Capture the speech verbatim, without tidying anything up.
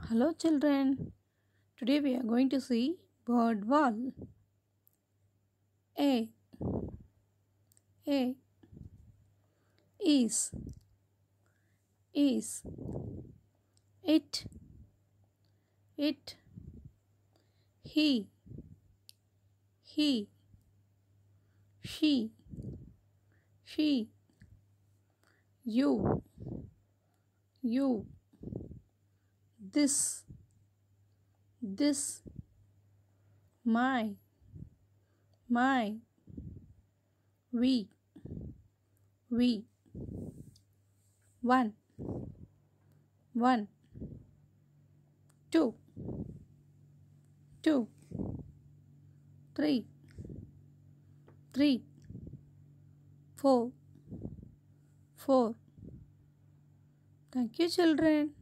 Hello children. Today we are going to see bird wall. A A is is it it he he she she you you this this my my we we one one two two three three four four. Thank you children.